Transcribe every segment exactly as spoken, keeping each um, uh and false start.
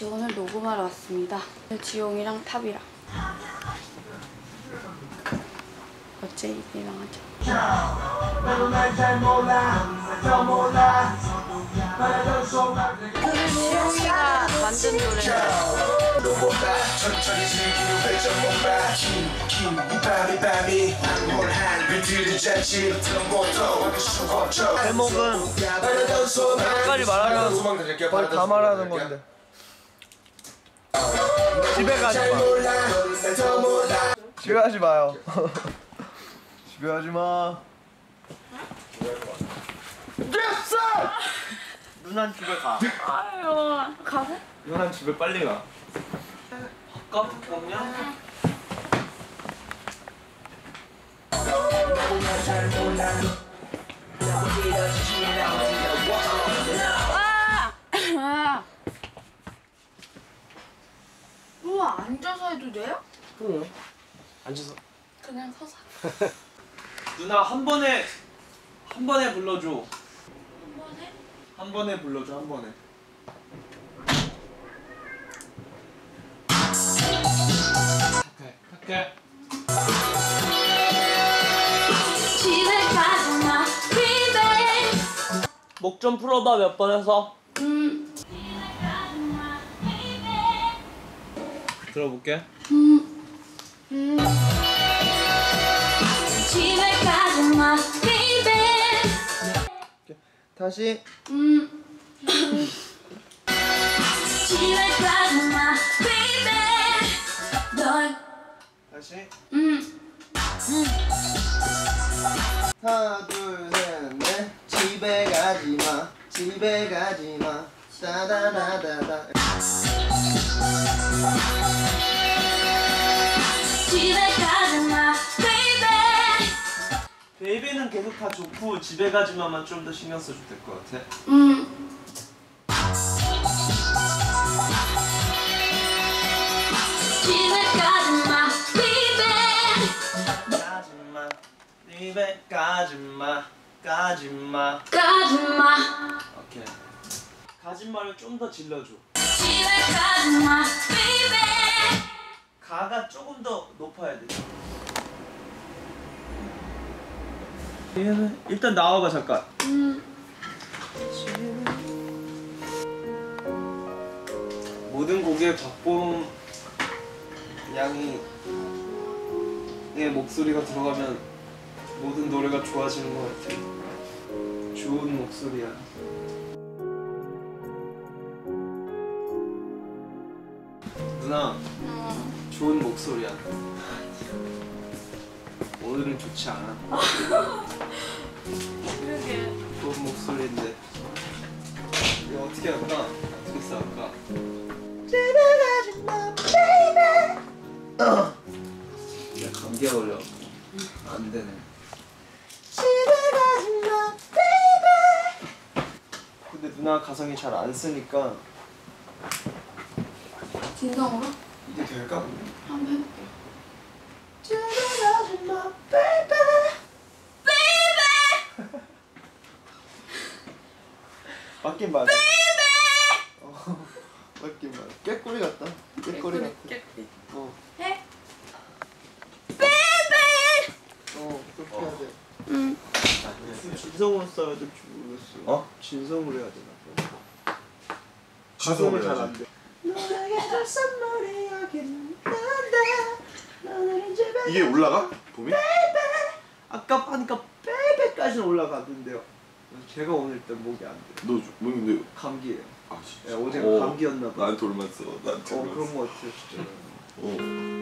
저 오늘 녹음하러 왔습니다. 지용이랑 탑이랑. 어째 이대랑 하죠. 지용이가 만든 노래예요. 제목은 몇 가지 말하면 거의 다 말하는 건데. 집에 가지 마. 집에 가지 마요. 집에 가지 마. 됐어! 누난 집에 가. 아유, 가서? 누난 집에 빨리 가. 밥값 먹냐? 아! 우와, 앉아서 해도 돼요? 응. 앉아서. 그냥 서서. 누나 한 번에 한 번에 불러줘. 한 번에? 한 번에 불러줘 한 번에. 오케이. 오케이. 목 좀 풀어봐 몇 번 해서. 음. 들어볼게. 음. 음. 집에 가지마, 오케이. 다시. 음. 집에 가지마, 널. 다시. 음. 하나 둘 셋 넷. 집에 가지마 집에 가지마 따다다다다. 집에 가지마, 베이베. 베이비는 계속 다 좋고 집에 가지마만 좀 더 신경 써줄 될 것 같아. 음. 집에 가지마, 베이베. 가지마 집에 가지마 가지마 가지마. 오케이. 가지마를 좀 더 질러줘. 집에 가지마, 베이베. 가가 조금 더 높아야 돼. 일단 나와봐 잠깐. 음. 모든 곡에 박보름 양이 내 목소리가 들어가면 모든 노래가 좋아지는 것 같아. 좋은 목소리야. 누나, 어. 좋은 목소리야. 오늘은 좋지 않아. 그러게. 좋은 목소리인데 이거 어떻게 할까? 어떻게 싸울까? 집에 가지마 베이베. 야 감기에 걸려. 안 되네. 집에 가지마 베이베. 근데 누나 가성이 잘 안 쓰니까 진성으로? 이게 될까? 한번 해볼게. 집에 가지마 베이베. 베이베. 맞긴 맞아. 어, 맞긴 맞아. 깨꼬리 같다. 깨꼬리 같아. 깨꼬리. 어. 해. 베이베. 어, 그렇게 해야 돼. 응. 진성으로 써야 될지 모르겠어. 어? 진성으로 해야 되나? 진성으로 가성이 잘 안 해야지. 돼. 너에게 선물이 여긴 난데 너는 집에 이게 올라가? 봄이? 아까 하니까 베이베까지는 올라가던데요. 제가 오늘 일단 목이 안 돼. 너 뭐, 근데 감기예요. 아 네, 진짜. 어제가 어, 감기였나 봐. 나한테 올만 써. 나한테 어 올만 그런 써. 거 같아요 진짜. 어.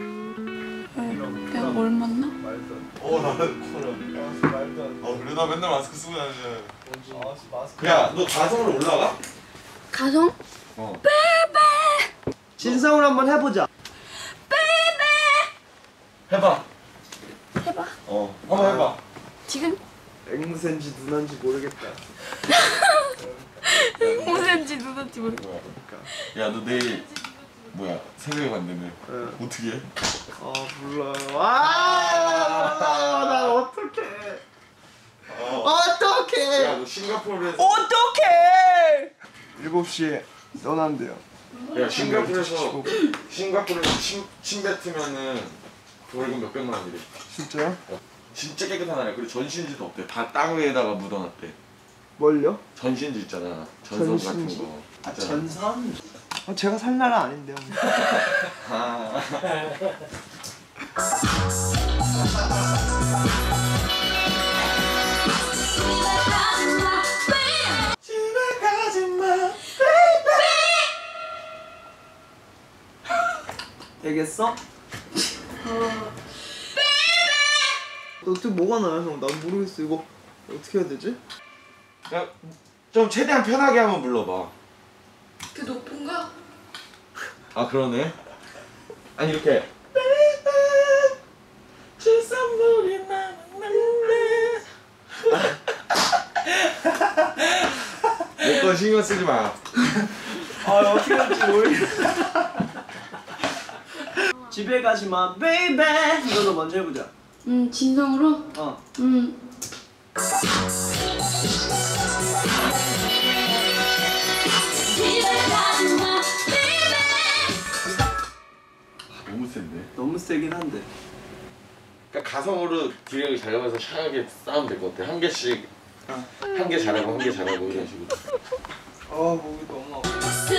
내가 뭘 만나? 말도 안 돼. 어 나는 코로. 아 말도 안 돼. 어 그래 나 맨날 마스크 쓰고 다니잖아. 아 마스크. 야 너 가성으로 올라가? 가성? 어. 베이베. 진성으로 한번 해보자. 베이베. 해봐. 해봐. 어. 한번 해봐. 지금? 앵무새인지 누나인지 모르겠다. 무슨지 누군지 모르겠어. 뭐야? 야 너 내일 뭐야 새벽에 간다며? 응. 어떻게 해? 아 몰라요. 아난 어떡해. 어. 어떡해. 야 너 싱가포르에서 어떡해. 일곱 시에 떠난대요. 야 싱가포르에서 싱가포르에서 침, 침 뱉으면은 월급 몇백만 원이래. 진짜요? 진짜 깨끗한 나라야. 그리고 전신지도 없대. 다 땅 위에다가 묻어놨대. 뭘요? 전신지 있잖아. 전선 전신지? 같은 거. 아 있잖아. 전선? 아, 제가 살 나라 아닌데요. 아. 집에 가지마. 되겠어? 너 어떻게 뭐가 나요 형? 난 모르겠어. 이거 어떻게 해야 되지? 야, 좀 최대한 편하게 한번 불러봐. 그 높은가? 아 그러네. 아니 이렇게. 내 거 신경 쓰지 마. 아 어떻게 할지 모르겠어. 집에 가지 마, 베이베. 이걸로 먼저 해보자. 음 진성으로? 어. 음. 너무 센데. 너무 세긴 한데. 그러니까 가성으로 기력을 잘려서 샤하게 싸우면 될 것 같아. 한 개씩 어. 한 개 잘하고 한 개 잘하고 이런 식으로. 아 목이 너무 아파.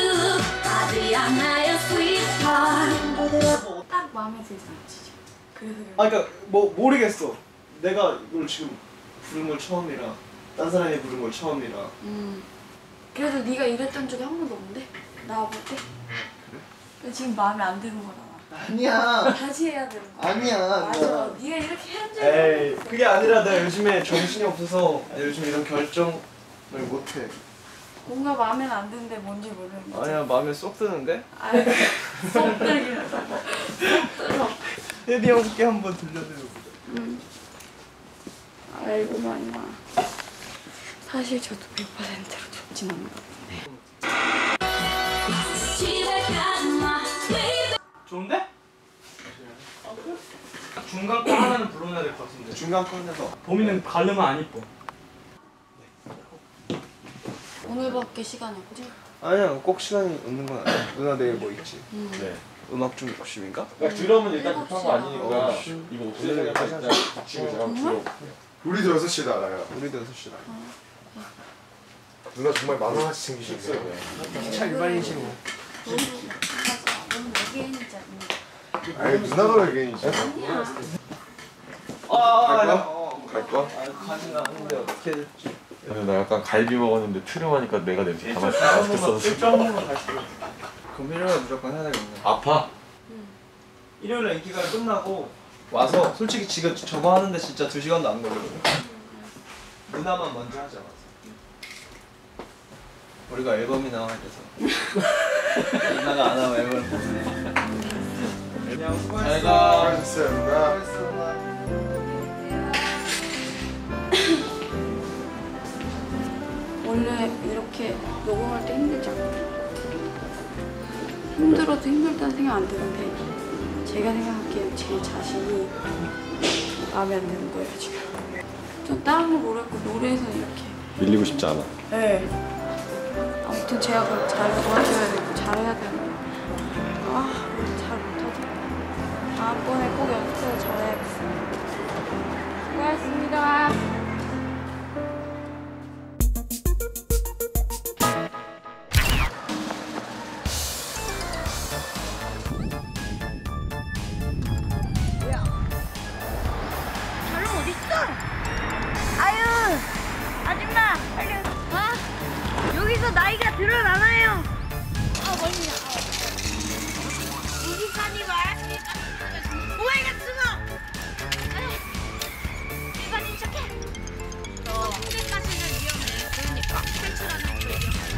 딱 마음에 들지 않지. 그래서 그래. 아 그러니까 뭐 모르겠어. 내가 이걸 지금 부른 걸 처음이라, 딴 사람이 부른 걸 처음이라. 음. 그래도 네가 이랬던 적이 한 번도 없는데? 나와볼 때? 그래? 지금 마음에 안 드는 거잖아. 아니야. 다시 해야 되는 거야. 아니야. 맞아. 아니야. 네가 이렇게 한 적이 에이 없어. 그게 아니라 내가 요즘에 정신이 없어서 내가 요즘 이런 결정을 못해. 뭔가 마음에 안 드는데 뭔지 모르는 거지. 아니야 마음에 쏙 드는데? 아이, 쏙 들기는 쏙 들어. 헤디 형께 한번 들려드려보자. 응. 아이고 많이 와. 사실 저도 백 퍼센트로 좋진 않은 것 같은데. 좋은데? 중간 거 하나는 불러내야 될 것 같은데. 중간 거 하나 더. 봄이는 가르면 안 이뻐. 오늘밖에 시간이 없지? 아니야 꼭 시간이 없는 건 아니야. 누나 내일 뭐 있지? 응. 네. 음악 중심인가? 그러니까 드럼은 일단 급한 거 아니니까 어, 씨. 이거 옥수수가 다시 일단 지금 제가 불러. 우리도 여섯 시에 나가요. 우리도 여섯 시다. 누나 정말 만 원씩 챙기시네요. 있어요. 차 일반인이지 뭐. 너무 하지 마. 너무 외계인이잖아. 아니 누나가 외계인이죠. 아니야. 아, 아, 갈 거야? 아, 어, 갈 거야? 아, 가진 않는데 어떻게 해야 될지. 근데 나 약간 갈비 먹었는데 트름하니까 내가 냄새 다 일주일 맡았어. 한 번만, 일주일 한 번만 갈수 있어. 그럼 일요일에 무조건 해야 되겠네. 아파? 일요일에 인기가 끝나고 와서 솔직히 지금 저거 하는데 진짜 두 시간도 안 걸리거든. 누나만 먼저 하자. 와서. 우리가 앨범이 나와야 돼서. 누나가 안 하면 앨범을 보내. 그냥 잘 가. 수고하셨어요 누나. 원래 이렇게 녹음할 때 힘들지 않거든. 힘들어도 힘들다는 생각 안 드는데 제가 생각하기엔 제 자신이 마음에 안 드는 거예요 지금. 전 다른 거 모르겠고 노래에서 이렇게. 밀리고 싶지 않아. 네. 아무튼 제가 그걸 잘 도와줘야 되고 잘해야 되는데 아, 잘 못하죠. 다음번에 꼭 연습해서 잘해야겠어요. 수고하셨습니다. 아유, 아줌마, 빨리 와. 여기서 나이가 드러나나요? 아, 멀리야. 우리 산이 말하니까 오해가 쓰노. 일반인 척해. 너 홍대까지는 위험해. 그러니까 탈출하는 게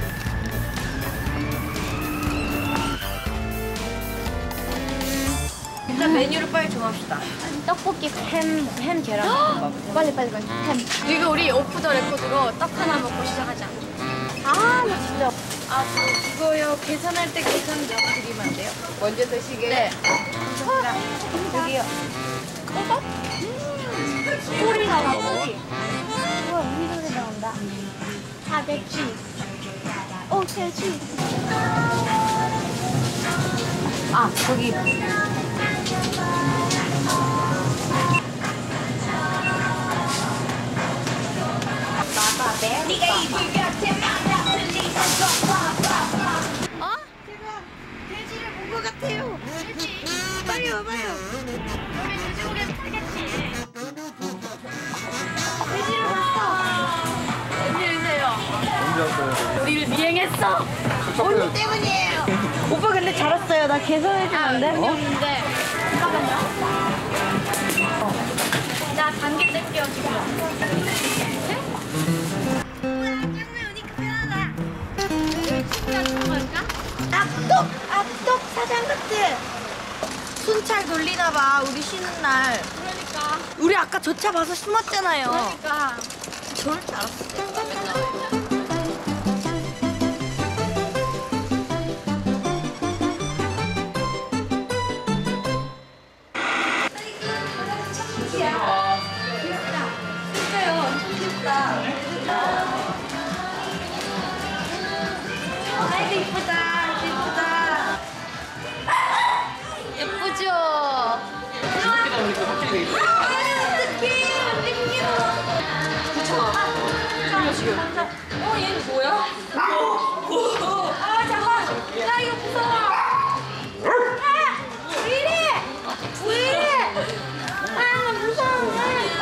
일단 메뉴를 빨리 정합시다. 떡볶이 햄, 햄 계란 빨리 빨리 빨리 햄. 이거 우리 오프 더 레코드로 떡 하나 먹고 시작하자. 아, 나 진짜 아, 저 그거요. 계산할 때 계산 몇 드리면 안 돼요? 먼저 드시게. 네. 감사합니다. 여기요. 꼬박? 소리 나와 소리. 우와, 우리 노래 나온다. 사백치. 오, 태치. 아, 저기. 어? 제가 돼지를 본 것 같아요. 돼지. 빨리 와봐요. 우리 돼지고기 타겠지. 돼지를 봤어. 웬일이세요? 언제 왔어요? 우리를 미행했어. 언니 때문이에요. 오빠 근데 잘 왔어요. 나 계산해주면 안 돼? 언니인데. 잠깐만요. 나 단계 뗄게요 지금. 앞독! 앞독 사장 같아. 순찰 돌리나봐 우리 쉬는 날. 그러니까. 우리 아까 저 차 봐서 숨었잖아요. 그러니까. 저럴 줄 알았어. 아이고 이쁘다 이쁘다 예쁘죠? 어떡해 어떡해 어 얘는 뭐야? 아 잠깐 나 이거 무서워 아! 왜 이래 왜 이래 아 무서워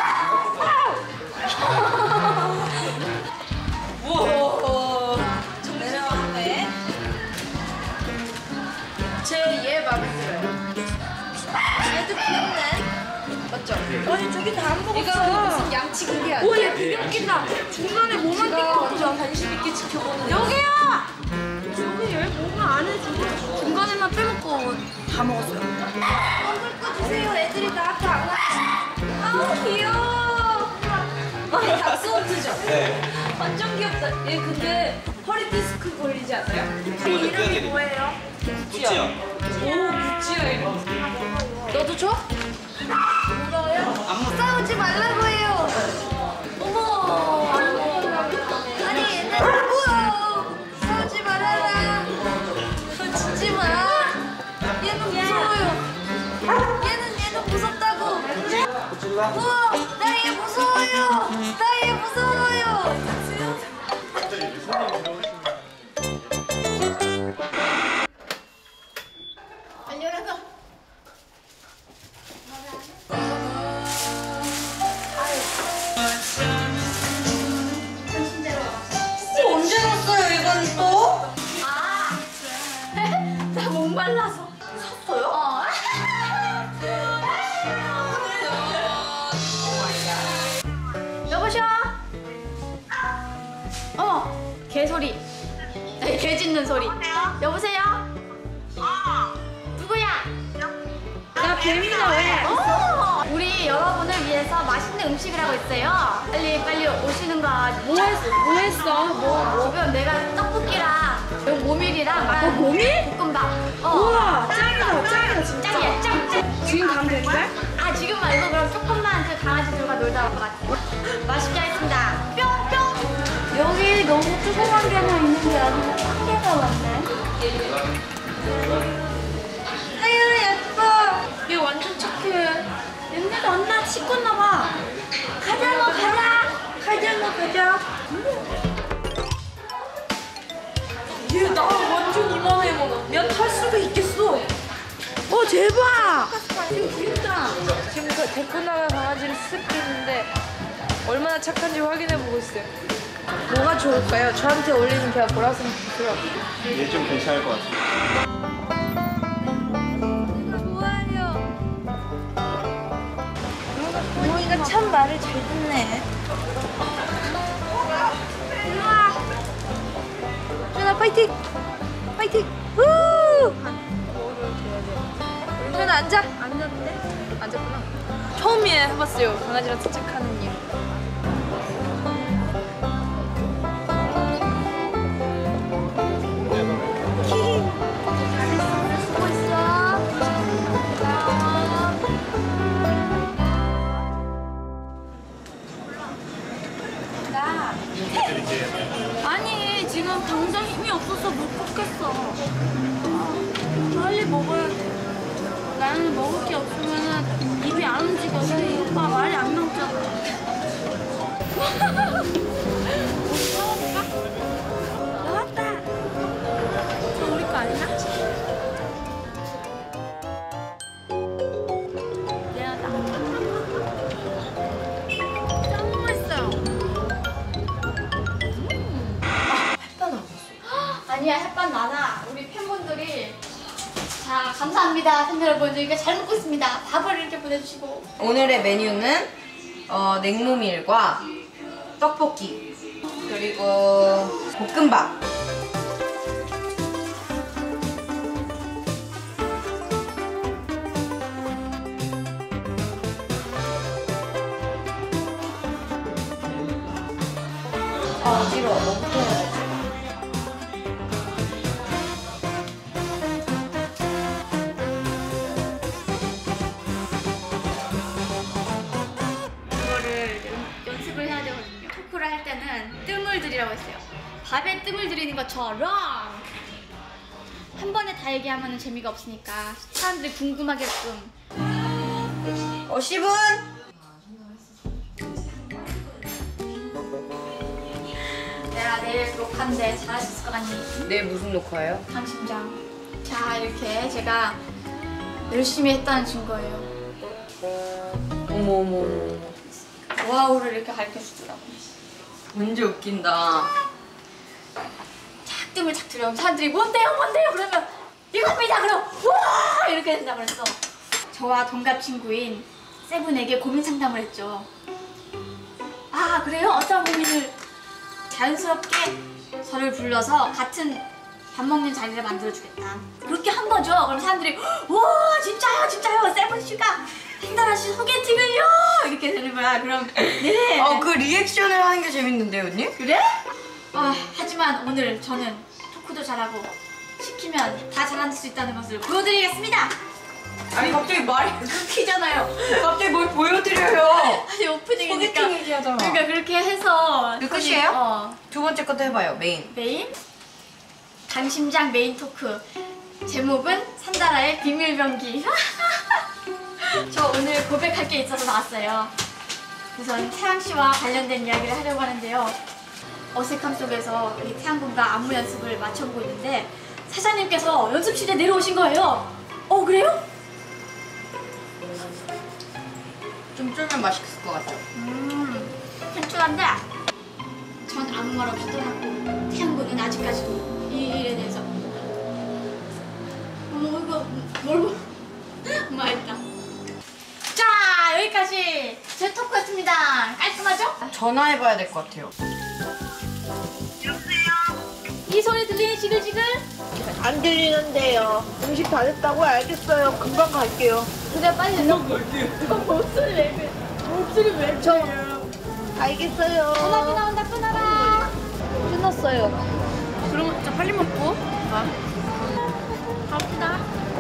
제얘 마음에 들어요. 얘도 귀엽네. 맞죠? 아니 저기 다 안 이거 먹었어 무슨 양치 공개 아니야? 오얘 되게 웃긴다 중간에 뭐만 띵거 관심 있게 지켜보는 여기야! 여기 얘 뭐가 안 해주고 중간에만 빼먹고 다 먹었어요. 먹을 거 주세요. 애들이 나한테 안 와. 아우 귀여워. 얘 닥스훈트죠? 네. 완전 귀엽다. 얘 근데 허리 디스크 걸리지 않아요? 이름이 뭐예요? 꾸찌야. 오 구찌야 이름. 너도 줘? 무서워요? 싸우지 말라고 해요. 어머. 아니 얘네 누구야? 싸우지 말아라. 짖지 마. 얘는 무서워요. 얘는 얘는 무섭다고. 꾸찔라? 우와 나 얘 무서워요. 나 얘 무서워요. 빨리 올라가. 언제 샀어요 이건 또? 아, 나 목말라서 샀어요? 어. 여보셔? 어, 개 소리. 아니, 개 짖는 소리. 여보세요? 어. 누구야? 나 뱀이다 왜? 어, 우리 여러분을 위해서 맛있는 음식을 하고 있어요. 빨리 빨리 오시는 거. 뭐 했어? 뭐 했어? 뭐 지금 내가 떡볶이랑 모밀이랑 막 모밀? 볶음밥. 어. 우와 짱이다 짱이다 진짜 짱이야 짱. 지금 가면 되는 거야? 아 지금 말고 그럼 조금만 그 강아지들과 놀다 올 것 같아. 맛있게 하겠습니다. 뿅뿅. 여기 너무 조그만 개만 있는 게 아니고 큰 개가 왔네. 아유 예뻐. 얘 완전 착해. 옛날에 엄마 씻었나 봐. 가자 너 가자. 가자 너 가자. 얘 나 완전 이만해 먹어. 면탈 수가 있겠어. 어 대박. 지금 귀엽다. 지금 그 데리고 나간 강아지를 쓱 했는데 얼마나 착한지 확인해보고 있어요. 뭐가 좋을까요? 저한테 어울리는 개가 뭐라고 생각해요? 얘 좀 괜찮을 것 같아. 모이가 참 말을 잘 듣네. 일로와. 준아 파이팅. 파이팅. 우. 준아 앉아. 앉았는데? 앉았구나. 처음이에요 해봤어요. 강아지랑 산책하는 일. 수고 있어. 아니 지금 당장 힘이 없어서 못 걷겠어. 빨리 먹어야 돼. 나는 먹을 게 없으면 입이 안 움직여서 이 오빠 말이 안 나오잖아. 나왔다. 저 우리 거 아니야? 미안하다. 짱 맛있어요. 아니야, 햇반 많아. 우리 팬분들이. 자, 감사합니다. 팬 여러분. 저희가 잘 먹고 있습니다. 밥을 이렇게 보내주시고. 오늘의 메뉴는 어, 냉모밀과 떡볶이 그리고 볶음밥. 아, 어지러워. 너무 해야지. 이거를 연- 연습을 해야 되거든요. 토크를 할 때는 뜸을 들이라고 했어요. 밥에 뜸을 들이는 것처럼 한 번에 다 얘기하면 재미가 없으니까 사람들이 궁금하게끔. 어, 십 분? 내가 내일 녹화인데 잘할 수 있을 것 같니? 내일 무슨 녹화예요? 강심장. 자, 이렇게 제가 열심히 했다는 증거예요. 어머 어머 어머. 노하우를 이렇게 가르쳐주더라고. 문제 웃긴다. 착 뜸을 착 들여오면 사람들이 뭔데요 뭔데요 그러면 이겁니다 그럼 우와 이렇게 된다 그랬어. 저와 동갑 친구인 세븐에게 고민 상담을 했죠. 아 그래요? 어떤 고민을? 자연스럽게 저를 불러서 같은 밥 먹는 자리를 만들어주겠다. 그렇게 한 거죠. 그럼 사람들이 와 진짜요 진짜요 세븐 씨가 행다라 씨 소개팅을요 이렇게 되는 거야. 그럼 네. 어, 그 리액션을 하는 게 재밌는데요, 언니? 그래? 아, 하지만 오늘 저는 토크도 잘하고 시키면 다 잘할 수 있다는 것을 보여드리겠습니다. 아니 갑자기 말이 끊기잖아요. 갑자기 뭘 보여드려요? 아니 오프닝이니까. 소개팅 얘기하잖아. 그러니까 그렇게 해서 그 끝이에요? 어, 두 번째 것도 해봐요, 메인. 메인 강심장 메인 토크 제목은 산다라의 비밀병기. 저 오늘 고백할 게 있어서 나왔어요. 우선 태양 씨와 관련된 이야기를 하려고 하는데요. 어색함 속에서 이 태양 군과 안무 연습을 마쳐보고 있는데 사장님께서 연습실에 내려오신 거예요. 어 그래요? 좀 쫄면 맛있을 것 같죠? 음, 괜찮은데 전 아무 말 없이 떠났고 태양 군은 아직까지도 이 일에 대해서 어머 이거 뭘 맛있다. 자 여기까지 제 토크였습니다. 깔끔하죠? 전화해봐야 될 것 같아요. 이 소리 들리니 지글지글? 안 들리는데요. 음식 다 됐다고 알겠어요. 금방 갈게요. 그래 빨리 너 목소리 왜 그래? 목소리 왜 그래? 알겠어요. 전화기 나온다 끊어라. 끝났어요. 그럼 진짜 빨리 먹고 가. 갑시다.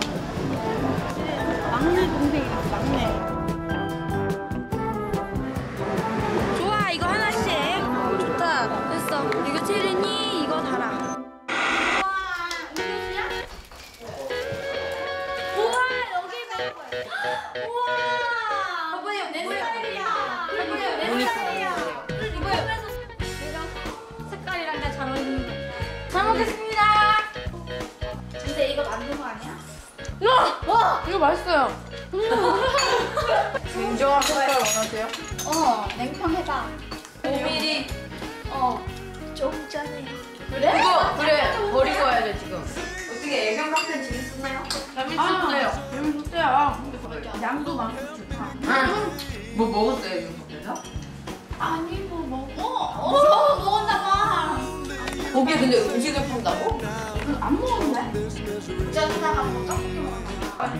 막내 동생이랑 막내. 좋아 이거 하나씩. 좋다. 됐어. 이거 체리니 이거 달아. 와 음료수야? 우와 여기 봐. 우와. 이거요 내 스타일이야. 이거요 내 스타일이야. 이거요. 내가 색깔이랑 다 잘 어울리는 거. 잘 먹겠습니다. 근데 이거 만든 거 아니야? 와! 와! 이거 맛있어요. 냉정한 색깔 원하세요? 어, 냉평 해봐. 오 밀리리터. 어. 좀 전에. 그래? 이거 그래 버리고 와야 돼 지금. 어떻게 애견 카페는 재밌었나요? 재밌었어요. 재밌었어요. 양도 많고 좋다. 뭐 먹었어요 애견 카페에서? 아니, 뭐, 먹어? 어, 먹었나봐. 거기에 근데 음식을 판다고? 안 먹었네? 저기다가 뭐 떡볶이 먹었나봐.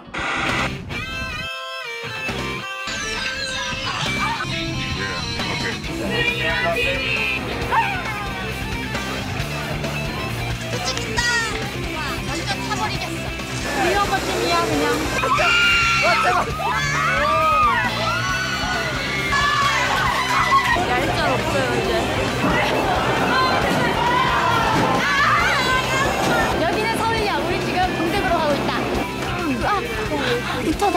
찍힌다! 완전 타버리겠어. 이런 것쯤이야, 그냥. 얄짤 없어요, 이제. 여기는 서울이야. 우리 지금 동대구로 가고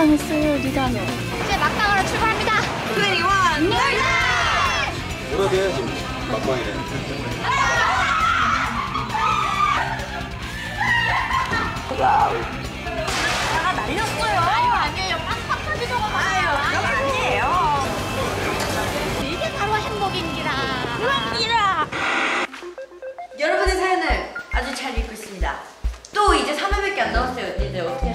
막강했어요, 니다노. 이제 막강으로 출발합니다. 트웬티원 놀자! 뭐라도 해야지. 막방이래. 아, 날렸어요. 아유, 아니에요. 팍팍 터지도록 아유, 그건 아니에요. 이게 바로 행복인기라. 그런기라. 여러분의 사연을 아주 잘 읽고 있습니다. 또 이제 삼 회밖에 안 남았어요. 이제 어떻게